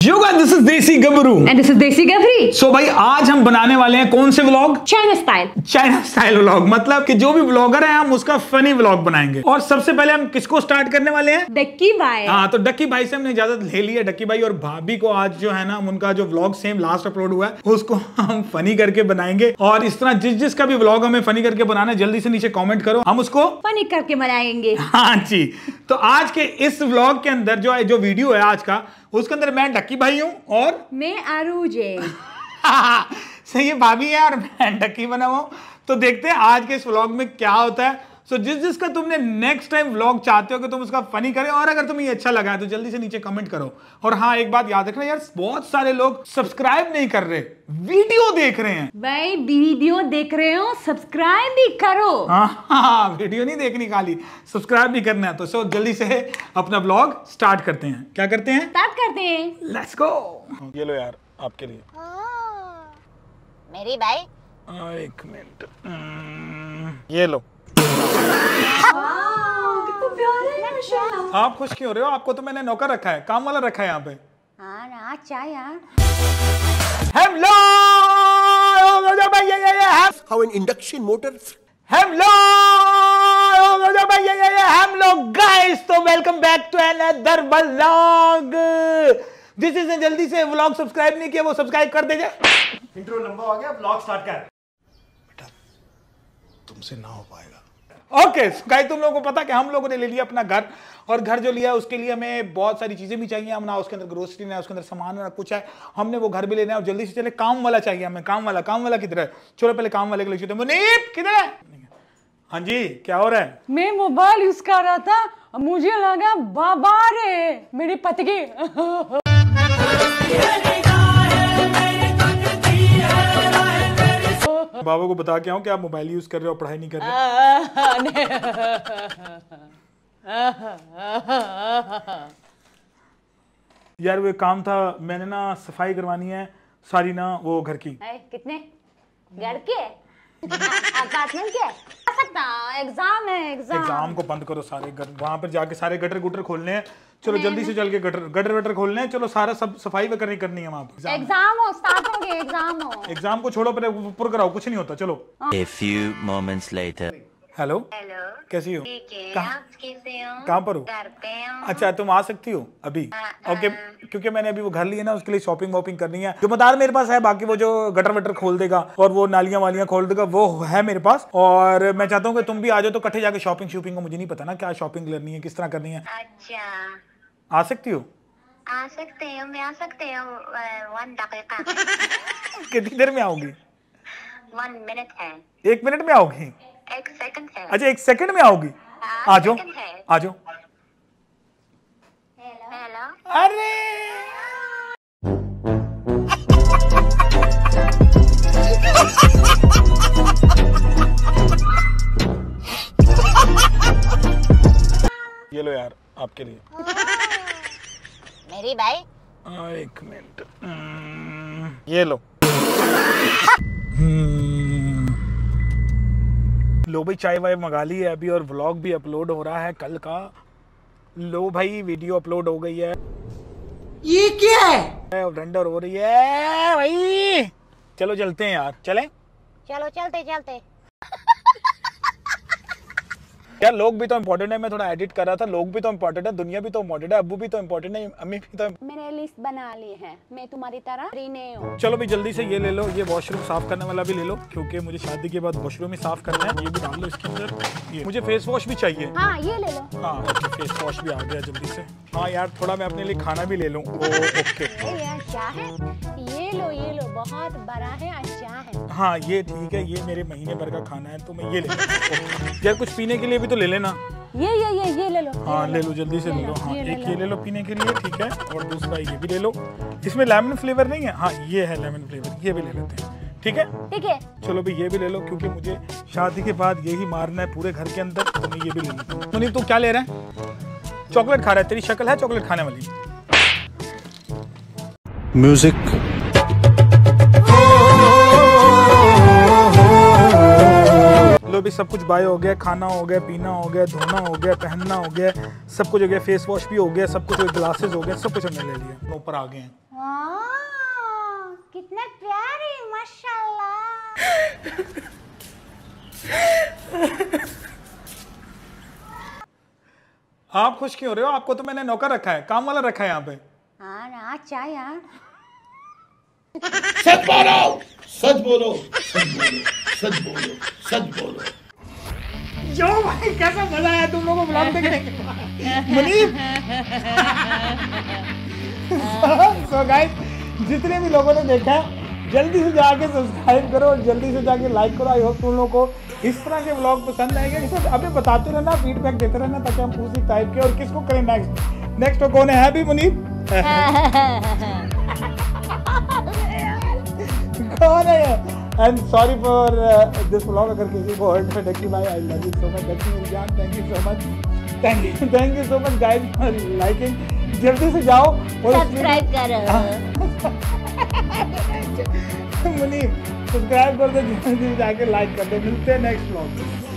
Yo guys, this is देसी गबरू and this is देसी गबरी। सो भाई आज हम बनाने वाले हैं कौन से व्लॉग? China style vlog. मतलब कि जो भी व्लॉगर है हम उसका फनी व्लॉग बनाएंगे। और सबसे पहले हम किसको स्टार्ट करने वाले हैं? डक्की भाई। हाँ, तो डक्की भाई से हमने इजाजत ले ली है। डक्की भाई और भाभी को आज जो है ना, उनका जो व्लॉग सेम लास्ट अपलोड हुआ है उसको हम फनी करके बनाएंगे। और इस तरह जिसका भी व्लॉग हमें फनी करके बनाना है जल्दी से नीचे कॉमेंट करो, हम उसको फनी करके बनाएंगे। हाँ जी। तो आज के इस व्लॉग के अंदर जो वीडियो है आज का, उसके अंदर मैं डक्की भाई हूँ और मैं आरूजे। सही है, भाभी है और मैं डक्की बना हूँ। तो देखते हैं आज के इस व्लॉग में क्या होता है। सो जिसका तुमने नेक्स्ट टाइम व्लॉग चाहते हो कि तुम उसका फनी करें, और अगर तुम्हें ये अच्छा लगा है तो जल्दी से नीचे कमेंट करो। और हाँ, एक बात याद रखना यार, बहुत सारे लोग सब्सक्राइब नहीं कर रहे, वीडियो देख रहे हैं। भाई वीडियो देख रहे हो, सब्सक्राइब भी करो। हाँ, वीडियो नहीं देखनी, खाली सब्सक्राइब भी करना है। तो सो जल्दी से अपना व्लॉग स्टार्ट करते हैं। क्या करते हैं? स्टार्ट करते हैं। Let's go. ये लो यार आपके लिए। मेरी भाई। एक मिनट, ये लो। आप खुश क्यों हो रहे हो? आपको तो मैंने नौकर रखा है, काम वाला रखा है यहाँ पे। हाँ ना, अच्छा यार। Hello, How an induction motor hello हम लोग गाइस, तो welcome back to another vlog. This is जल्दी से व्लॉग सब्सक्राइब नहीं किया वो सब्सक्राइब कर दीजिए। इंट्रो लंबा हो गया, व्लॉग स्टार्ट कर। बेटा तुमसे ना हो पाएगा। ओके गाइस, तुम लोगों को पता कि हम लोगों ने ले लिया अपना घर, और घर जो लिया उसके लिए हमें बहुत सारी चीजें भी चाहिए। हम ना उसके अंदर ग्रोसरी ना उसके अंदर सामान ना कुछ है, हमने वो घर भी लेना है। और जल्दी से चले, काम वाला चाहिए हमें। काम वाला किधर है? चलो पहले काम वाले के लिए मुनीब किधर है? हाँ जी, क्या हो रहा है? मैं मोबाइल यूज कर रहा था, मुझे लगा बाबा रे मेरी पतगी। बाबा को बता के आऊं कि आप मोबाइल यूज कर रहे हो, पढ़ाई नहीं कर रहे। यार वो काम था, मैंने ना सफाई करवानी है सारी ना वो घर की। कितने घर के? अपार्टमेंट के? एग्जाम है। एग्जाम को बंद करो, सारे वहां पर जाके सारे गटर गुटर खोलने हैं। चलो जल्दी से चल के गटर वटर खोलने हैं। चलो सारा सब सफाई वगैरह करनी है वहां पर। एग्जाम हो, स्टार्ट हो गए एग्जाम हो। एग्जाम को छोड़ो, पहले ऊपर कराओ, कुछ नहीं होता। चलो। A few moments later. Hello, कैसी हो? कहाँ पर हो? घर पे हूँ। अच्छा, तुम आ सकती हो अभी? ओके, क्योंकि मैंने अभी वो घर लिया ना, उसके लिए शॉपिंग वॉपिंग करनी है। जुम्मेदार मेरे पास है, बाकी वो जो गटर वटर खोल देगा और वो नालियां वालियां खोल देगा वो है मेरे पास। और मैं चाहता हूँ कि तुम भी आ जाओ, तो इकट्ठे जाके शॉपिंग शूपिंग को, मुझे नहीं पता ना क्या शॉपिंग करनी है, किस तरह करनी है। अच्छा, आ सकती हो? आ सकते हो, मैं आ सकते हो। 1 दकीका। कितनी देर में आओगी? 1 मिनट है। 1 मिनट में आओगी? 1 सेकंड है। अच्छा, 1 सेकंड में आओगी? आ जाओ, आ जाओ। हेलो। अरे ये लो यार आपके लिए। मेरी भाई। एक मिनट, ये लो। लो भाई, चाय वाय मंगा ली है अभी, और व्लॉग भी अपलोड हो रहा है कल का। लो भाई, वीडियो अपलोड हो गई है। ये क्या है? और रेंडर हो रही है भाई। चलो चलते हैं यार, चलें? चलो चलते चलते। यार लोग भी तो इम्पोर्टेंट है, मैं थोड़ा एडिट कर रहा था। लोग भी तो इम्पोर्टेंट है, दुनिया भी तो इम्पोर्टेंट है, अब्बू भी तो इम्पोर्टेंट है, अम्मी भी तो। मैंने लिस्ट बना ली है, मैं तुम्हारी तरह फ्री नहीं हूँ। चलो भाई जल्दी से ये ले लो, ये वॉशरूम साफ करने वाला भी ले लो, क्योंकि मुझे शादी के बाद वॉशरूम ही साफ करना है। ये भी डाल लो इसके अंदर। ये मुझे फेस वॉश भी चाहिए। हाँ, ये ले लो। हाँ ओके, फेस वॉश भी आ गया जल्दी से। हाँ यार, थोड़ा मैं अपने लिए खाना भी ले लूँ। ओके यार क्या है? ये लो, बहुत बड़ा है, अच्छा है। हाँ ये ठीक है, ये मेरे महीने भर का खाना है, तो मैं ये ले लूँ। यार कुछ पीने के लिए भी तो ले लेना। ये ले लो। हाँ ले लो, जल्दी से ले लो। हाँ एक ये ले लो पीने के लिए, ठीक है। और दूसरा ये भी ले लो। इसमें लेमन फ्लेवर नहीं है? हाँ ये है लेमन फ्लेवर, ये भी ले लेते हैं, ठीक है। ठीक है, चलो भाई ये भी ले लो, क्योंकि मुझे शादी के बाद यही मारना है पूरे घर के अंदर, तो मैं ये भी ले लेता हूँ। मुनीब तू क्या ले रहा है? चॉकलेट खा रहा है? तेरी शक्ल है चॉकलेट खाने वाली। म्यूजिक। लो भी सब कुछ बाय हो गया, खाना हो गया, पीना हो गया, धोना हो गया, पहनना हो गया, सब कुछ हो गया, फेस वॉश भी हो गया, सब कुछ, ग्लासेस हो गया, सब कुछ हमने ले लिया। ऊपर आ गए हैं। कितने प्यारे माशाल्लाह। आप खुश क्यों हो रहे हो? आपको तो मैंने नौकर रखा है, काम वाला रखा है यहाँ पे। हाँ ना, अच्छा यार। सच बोलो, सच बोलो, सच बोलो, सच बोलो, सच बोलो। जो भाई कैसा मजा आया तुम लोगों को ब्लॉग देखने के। मुनीब सो गाइस, जितने भी लोगों ने देखा जल्दी से जाके सब्सक्राइब करो और जल्दी से जाके लाइक करो। आई होप तुम लोगों को इस तरह के व्लॉग पसंद आएंगे। सब अभी बताते रहना, फीडबैक देते रहना ताकि हम उसी टाइप के। और किसको करें नेक्स्ट तो कौन है हैप्पी मुनीब? कौन है? And sorry for this vlog अगर किसी को हर्ट है। डक्की भाई I love you so much. Ducky मेरी जान, thank you so much. Thank you so much guys for liking. जल्दी से जाओ और सब्सक्राइब करो। मुनीब सब्सक्राइब कर दो, जल्दी जाके लाइक कर दो। मिलते हैं नेक्स्ट व्लॉग।